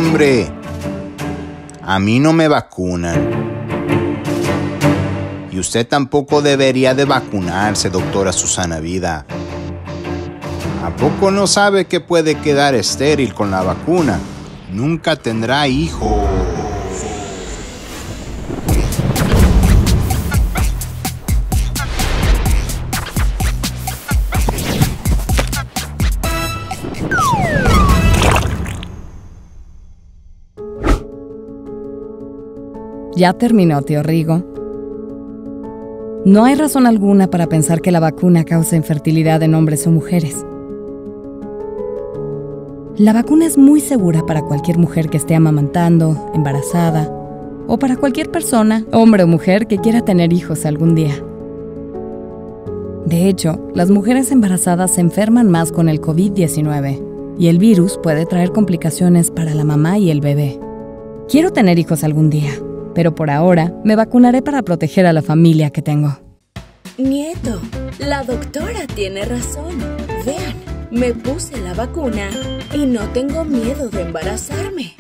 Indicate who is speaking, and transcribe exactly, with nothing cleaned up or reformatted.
Speaker 1: hombre. A mí no me vacunan. Y usted tampoco debería de vacunarse, doctora Susana Vida. ¿A poco no sabe que puede quedar estéril con la vacuna? Nunca tendrá hijos.
Speaker 2: Ya terminó, tío Rigo. No hay razón alguna para pensar que la vacuna causa infertilidad en hombres o mujeres. La vacuna es muy segura para cualquier mujer que esté amamantando, embarazada, o para cualquier persona, hombre o mujer, que quiera tener hijos algún día. De hecho, las mujeres embarazadas se enferman más con el COVID diecinueve, y el virus puede traer complicaciones para la mamá y el bebé. Quiero tener hijos algún día, pero por ahora me vacunaré para proteger a la familia que tengo.
Speaker 3: Nieto, la doctora tiene razón. Vean, me puse la vacuna y no tengo miedo de embarazarme.